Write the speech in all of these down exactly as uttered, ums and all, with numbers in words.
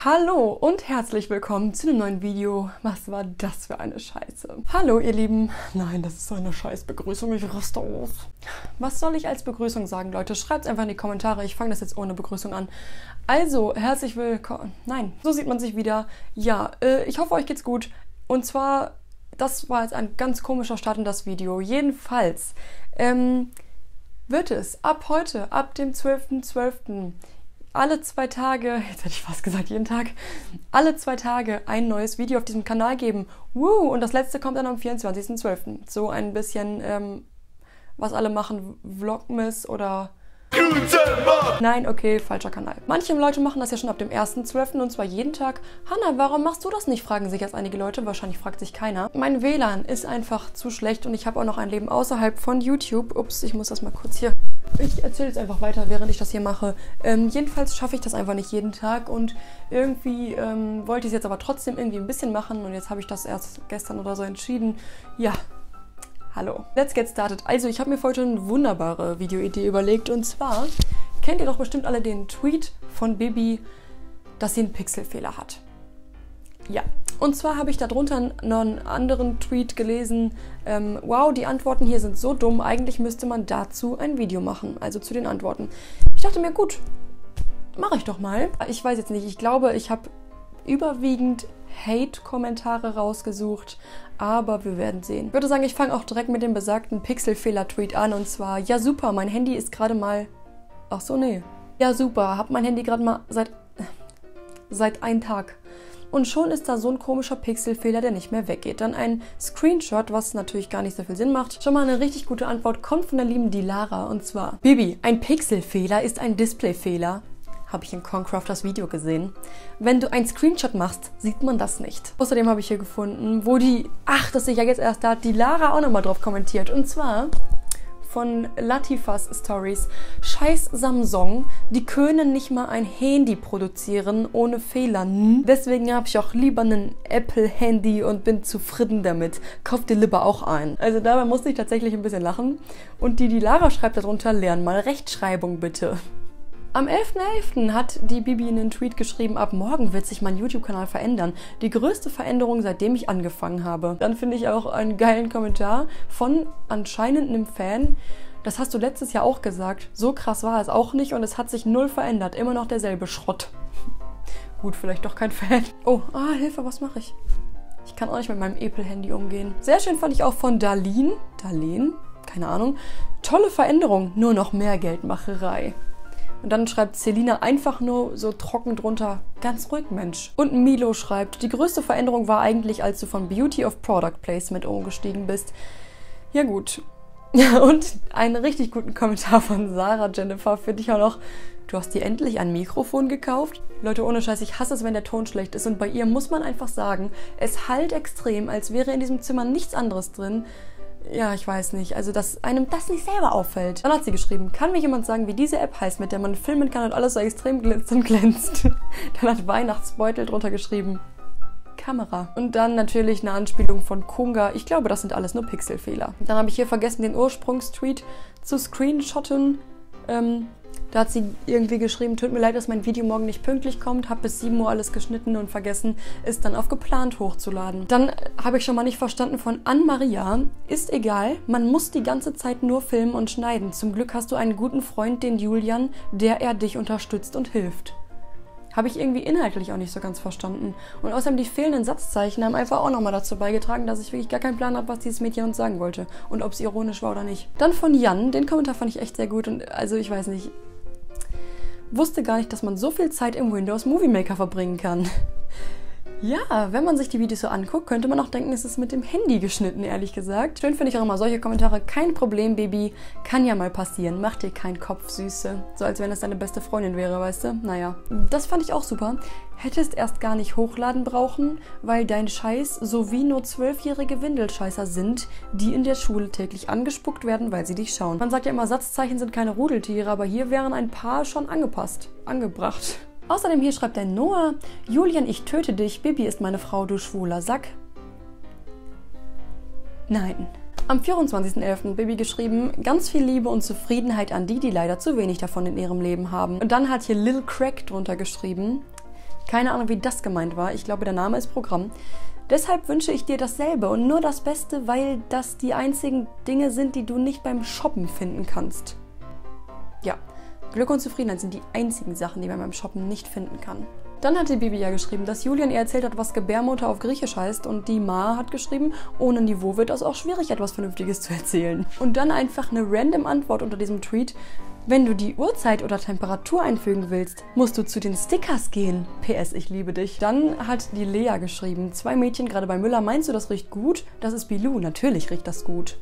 Hallo und herzlich willkommen zu einem neuen Video. Was war das für eine Scheiße? Hallo ihr Lieben. Nein, das ist so eine scheiß Begrüßung. Ich raste aus. Was soll ich als Begrüßung sagen, Leute? Schreibt es einfach in die Kommentare. Ich fange das jetzt ohne Begrüßung an. Also, herzlich willkommen. Nein, so sieht man sich wieder. Ja, äh, ich hoffe, euch geht's gut. Und zwar, das war jetzt ein ganz komischer Start in das Video. Jedenfalls ähm, wird es ab heute, ab dem zwölften zwölften alle zwei Tage, jetzt hätte ich fast gesagt jeden Tag, alle zwei Tage ein neues Video auf diesem Kanal geben. Woo! Und das letzte kommt dann am vierundzwanzigsten zwölften So ein bisschen, ähm, was alle machen, Vlogmas oder... Nein, okay, falscher Kanal. Manche Leute machen das ja schon ab dem ersten zwölften und zwar jeden Tag. Hanna, warum machst du das nicht, fragen sich jetzt einige Leute. Wahrscheinlich fragt sich keiner. Mein W L A N ist einfach zu schlecht und ich habe auch noch ein Leben außerhalb von YouTube. Ups, ich muss das mal kurz hier... Ich erzähle jetzt einfach weiter, während ich das hier mache. Ähm, jedenfalls schaffe ich das einfach nicht jeden Tag und irgendwie ähm, wollte ich es jetzt aber trotzdem irgendwie ein bisschen machen und jetzt habe ich das erst gestern oder so entschieden. Ja, hallo. Let's get started. Also, ich habe mir für heute eine wunderbare Videoidee überlegt und zwar kennt ihr doch bestimmt alle den Tweet von Bibi, dass sie einen Pixelfehler hat. Ja, und zwar habe ich darunter noch einen anderen Tweet gelesen, ähm, wow, die Antworten hier sind so dumm, eigentlich müsste man dazu ein Video machen, also zu den Antworten. Ich dachte mir, gut, mache ich doch mal. Ich weiß jetzt nicht, ich glaube, ich habe überwiegend Hate-Kommentare rausgesucht, aber wir werden sehen. Ich würde sagen, ich fange auch direkt mit dem besagten Pixelfehler-Tweet an und zwar, ja super, mein Handy ist gerade mal, ach so, nee. Ja super, hab mein Handy gerade mal seit, seit einem Tag. Und schon ist da so ein komischer Pixelfehler, der nicht mehr weggeht. Dann ein Screenshot, was natürlich gar nicht so viel Sinn macht. Schon mal eine richtig gute Antwort kommt von der lieben Dilara. Und zwar, Bibi, ein Pixelfehler ist ein Displayfehler. Habe ich in Concraft das Video gesehen. Wenn du einen Screenshot machst, sieht man das nicht. Außerdem habe ich hier gefunden, wo die, ach, das sehe ich ja jetzt erst, da hat Dilara auch nochmal drauf kommentiert. Und zwar... von Latifas Stories. Scheiß Samsung, die können nicht mal ein Handy produzieren ohne Fehler. Deswegen habe ich auch lieber ein Apple-Handy und bin zufrieden damit. Kauf dir lieber auch ein. Also dabei musste ich tatsächlich ein bisschen lachen. Und die, die Lara schreibt darunter, lern mal Rechtschreibung bitte. Am elften elften hat die Bibi in einen Tweet geschrieben, ab morgen wird sich mein YouTube-Kanal verändern. Die größte Veränderung, seitdem ich angefangen habe. Dann finde ich auch einen geilen Kommentar von anscheinend einem Fan. Das hast du letztes Jahr auch gesagt. So krass war es auch nicht und es hat sich null verändert. Immer noch derselbe Schrott. Gut, vielleicht doch kein Fan. Oh, ah, Hilfe, was mache ich? Ich kann auch nicht mit meinem Apple-Handy umgehen. Sehr schön fand ich auch von Darlene. Darlene? Keine Ahnung. Tolle Veränderung, nur noch mehr Geldmacherei. Und dann schreibt Selina einfach nur so trocken drunter, ganz ruhig, Mensch. Und Milo schreibt, die größte Veränderung war eigentlich, als du von Beauty of Product Placement umgestiegen bist. Ja gut. Und einen richtig guten Kommentar von Sarah Jennifer finde ich auch noch, du hast dir endlich ein Mikrofon gekauft? Leute, ohne Scheiß, ich hasse es, wenn der Ton schlecht ist. Und bei ihr muss man einfach sagen, es hallt extrem, als wäre in diesem Zimmer nichts anderes drin. Ja, ich weiß nicht. Also, dass einem das nicht selber auffällt. Dann hat sie geschrieben, kann mir jemand sagen, wie diese App heißt, mit der man filmen kann und alles so extrem glänzt und glänzt? Dann hat Weihnachtsbeutel drunter geschrieben, Kamera. Und dann natürlich eine Anspielung von Kunga. Ich glaube, das sind alles nur Pixelfehler. Dann habe ich hier vergessen, den Ursprungstweet zu screenshotten. Ähm... Da hat sie irgendwie geschrieben, tut mir leid, dass mein Video morgen nicht pünktlich kommt, habe bis sieben Uhr alles geschnitten und vergessen, es dann auf geplant hochzuladen. Dann habe ich schon mal nicht verstanden von Ann-Maria, ist egal, man muss die ganze Zeit nur filmen und schneiden. Zum Glück hast du einen guten Freund, den Julian, der er dich unterstützt und hilft. Habe ich irgendwie inhaltlich auch nicht so ganz verstanden. Und außerdem die fehlenden Satzzeichen haben einfach auch nochmal dazu beigetragen, dass ich wirklich gar keinen Plan habe, was dieses Mädchen uns sagen wollte. Und ob es ironisch war oder nicht. Dann von Jan, den Kommentar fand ich echt sehr gut und also ich weiß nicht... wusste gar nicht, dass man so viel Zeit im Windows Movie Maker verbringen kann. Ja, wenn man sich die Videos so anguckt, könnte man auch denken, es ist mit dem Handy geschnitten, ehrlich gesagt. Schön finde ich auch immer solche Kommentare. Kein Problem, Baby. Kann ja mal passieren. Mach dir keinen Kopf, Süße. So als wenn es deine beste Freundin wäre, weißt du? Naja, das fand ich auch super. Hättest erst gar nicht hochladen brauchen, weil dein Scheiß sowie nur zwölfjährige Windelscheißer sind, die in der Schule täglich angespuckt werden, weil sie dich schauen. Man sagt ja immer, Satzzeichen sind keine Rudeltiere, aber hier wären ein paar schon angepasst, angebracht. Außerdem hier schreibt der Noah, Julian, ich töte dich, Bibi ist meine Frau, du schwuler Sack. Nein. Am vierundzwanzigsten elften Bibi geschrieben, ganz viel Liebe und Zufriedenheit an die, die leider zu wenig davon in ihrem Leben haben. Und dann hat hier Lil Crack drunter geschrieben, Keine Ahnung, wie das gemeint war. Ich glaube, der Name ist Programm. Deshalb wünsche ich dir dasselbe und nur das Beste, weil das die einzigen Dinge sind, die du nicht beim Shoppen finden kannst. Ja, Glück und Zufriedenheit sind die einzigen Sachen, die man beim Shoppen nicht finden kann. Dann hat die Bibi ja geschrieben, dass Julian ihr erzählt hat, was Gebärmutter auf Griechisch heißt, und die Ma hat geschrieben, ohne Niveau wird es auch schwierig, etwas Vernünftiges zu erzählen. Und dann einfach eine random Antwort unter diesem Tweet: Wenn du die Uhrzeit oder Temperatur einfügen willst, musst du zu den Stickers gehen. P S, ich liebe dich. Dann hat die Lea geschrieben, zwei Mädchen gerade bei Müller, meinst du, das riecht gut? Das ist Bilou, natürlich riecht das gut.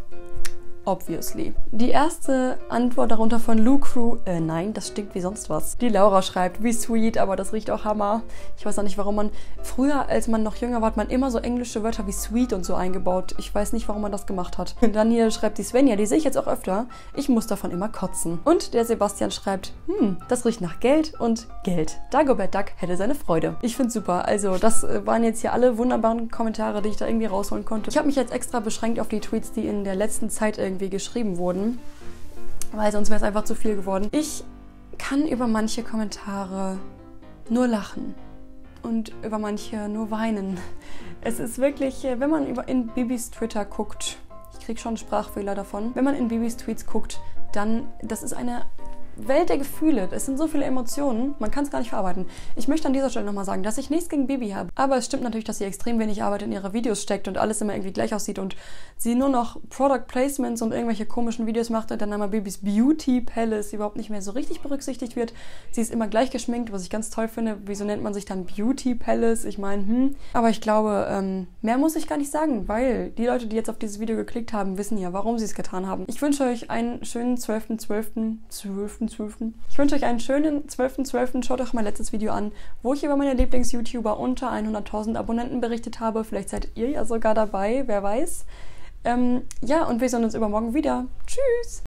Obviously. Die erste Antwort darunter von Lou Crew, äh, nein, das stinkt wie sonst was. Die Laura schreibt, wie sweet, aber das riecht auch Hammer. Ich weiß auch nicht, warum man, früher, als man noch jünger war, hat man immer so englische Wörter wie sweet und so eingebaut. Ich weiß nicht, warum man das gemacht hat. Und dann hier schreibt die Svenja, die sehe ich jetzt auch öfter, ich muss davon immer kotzen. Und der Sebastian schreibt, hm, das riecht nach Geld und Geld. Dagobert Duck hätte seine Freude. Ich find's super. Also, das waren jetzt hier alle wunderbaren Kommentare, die ich da irgendwie rausholen konnte. Ich habe mich jetzt extra beschränkt auf die Tweets, die in der letzten Zeit irgendwie geschrieben wurden, weil sonst wäre es einfach zu viel geworden. Ich kann über manche Kommentare nur lachen und über manche nur weinen. Es ist wirklich, wenn man über in Bibis Twitter guckt, ich kriege schon einen Sprachfehler davon, wenn man in Bibis Tweets guckt, dann, das ist eine Welt der Gefühle. Es sind so viele Emotionen, man kann es gar nicht verarbeiten. Ich möchte an dieser Stelle nochmal sagen, dass ich nichts gegen Bibi habe. Aber es stimmt natürlich, dass sie extrem wenig Arbeit in ihre Videos steckt und alles immer irgendwie gleich aussieht und sie nur noch Product Placements und irgendwelche komischen Videos macht und dann einmal Bibis Beauty Palace überhaupt nicht mehr so richtig berücksichtigt wird. Sie ist immer gleich geschminkt, was ich ganz toll finde. Wieso nennt man sich dann Beauty Palace? Ich meine, hm. Aber ich glaube, ähm, mehr muss ich gar nicht sagen, weil die Leute, die jetzt auf dieses Video geklickt haben, wissen ja, warum sie es getan haben. Ich wünsche euch einen schönen zwölften zwölften zwölften zwölften Ich wünsche euch einen schönen zwölften zwölften Schaut euch mein letztes Video an, wo ich über meine Lieblings-YouTuber unter hunderttausend Abonnenten berichtet habe. Vielleicht seid ihr ja sogar dabei, wer weiß. Ähm, ja, und wir sehen uns übermorgen wieder. Tschüss!